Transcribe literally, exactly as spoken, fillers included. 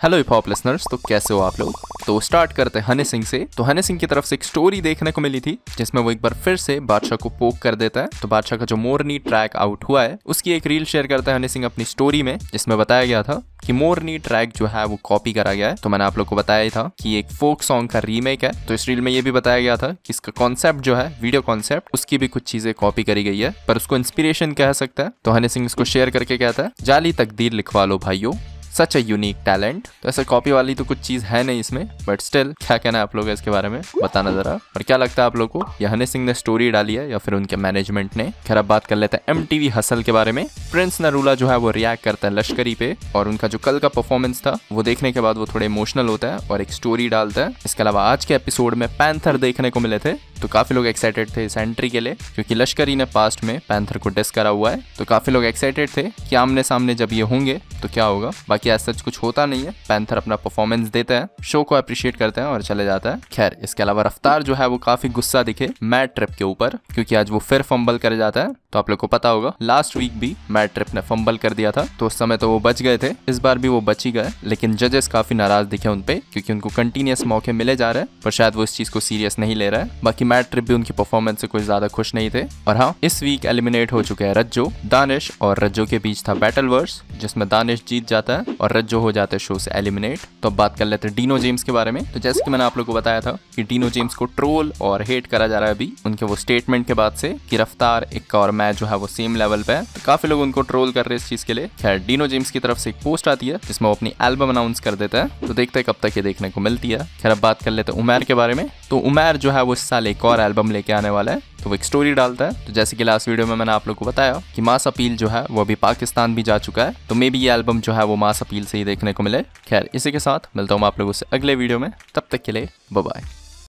Hello hip hop listeners, तो कैसे हो आप लोग। तो स्टार्ट करते हैं हनी सिंह से। तो हनी सिंह की तरफ से एक स्टोरी देखने को मिली थी जिसमें वो एक बार फिर से बादशाह को पोक कर देता है। तो बादशाह का जो मोरनी ट्रैक आउट हुआ है उसकी एक रील शेयर करता है हनी सिंह अपनी स्टोरी में, जिसमें बताया गया था कि मोरनी ट्रैक जो है वो कॉपी करा गया है। तो मैंने आप लोग को बताया ही था कि एक फोक सॉन्ग का रीमेक है। तो इस रील में ये भी बताया गया था कि इसका कॉन्सेप्ट जो है, वीडियो कॉन्सेप्ट, उसकी भी कुछ चीजें कॉपी करी गई है, पर उसको इंस्पिरेशन कह सकता है। तो हनी सिंह इसको शेयर करके कहता है, जाली तकदीर लिखवा लो भाइयों, सच अ यूनिक टैलेंट। तो ऐसे कॉपी वाली तो कुछ चीज है नहीं इसमें, बट स्टिल क्या कहना है आप लोग इसके बारे में बताना जरा। और क्या लगता है आप लोग को, ये हनी सिंह ने स्टोरी डाली है या फिर उनके मैनेजमेंट ने। खैर अब बात कर लेते हैं एमटीवी हसल के बारे में। प्रिंस नरूला जो है वो रिएक्ट करता है लश्करी पे, और उनका जो कल का परफॉर्मेंस था वो देखने के बाद वो थोड़े इमोशनल होता है और एक स्टोरी डालता है। इसके अलावा आज के एपिसोड में पैंथर देखने को मिले थे, तो काफी लोग एक्साइटेड थे इस एंट्री के लिए, क्योंकि लश्करी ने पास्ट में पैंथर को डिस करा हुआ है। तो काफी लोग एक्साइटेड थे कि आमने सामने जब ये होंगे तो क्या होगा। बाकी आज सच कुछ होता नहीं है, पैंथर अपना परफॉर्मेंस देता है, शो को अप्रिशिएट करते हैं और चले जाता है। खैर इसके अलावा रफ्तार जो है वो काफी गुस्सा दिखे मैट ट्रिप के ऊपर, क्योंकि आज वो फिर फंबल कर जाता है। तो आप लोग को पता होगा लास्ट वीक भी मैट ट्रिप ने फंबल कर दिया था, तो उस समय तो वो बच गए थे, इस बार भी वो बच ही गए। लेकिन जजेस काफी नाराज दिखे उन पे, क्योंकि उनको कंटिन्यूस मौके मिले जा रहे हैं, पर शायद वो इस चीज को सीरियस नहीं ले रहा है। बाकी मैट ट्रिप भी उनकी परफॉर्मेंस से कुछ ज्यादा खुश नहीं थे। और हाँ, इस वीक एलिमिनेट हो चुके हैं रज्जो। दानिश और रज्जो के बीच था बैटल वर्स, जिसमें दानिश जीत जाता है और रज्जो हो जाते हैं शो से एलिमिनेट। तो अब बात कर लेते हैं डीनो जेम्स के बारे में। तो जैसे कि मैंने आप लोग को बताया था कि डीनो जेम्स को ट्रोल और हेट करा जा रहा है अभी उनके वो स्टेटमेंट के बाद से कि रफ्तार, इक्का और मैं जो है वो सेम लेवल पे है। तो काफी लोग उनको ट्रोल कर रहे हैं इस चीज के लिए। खैर डीनो जेम्स की तरफ से एक पोस्ट आती है जिसमें वो अपनी एल्बम अनाउंस कर देता है, तो देखते हैं कब तक ये देखने को मिलती है। खैर अब बात कर लेते हैं उमैर के बारे में। तो उमैर जो है वो इस साल एक और एल्बम लेके आने वाला है, तो वो एक स्टोरी डालता है। तो जैसे कि लास्ट वीडियो में मैंने आप लोग को बताया कि मास अपील जो है वो अभी पाकिस्तान भी जा चुका है, तो मे बी ये एल्बम जो है वो मास अपील से ही देखने को मिले। खैर इसी के साथ मिलता हूँ मैं आप लोगों से अगले वीडियो में, तब तक के लिए बाय बाय।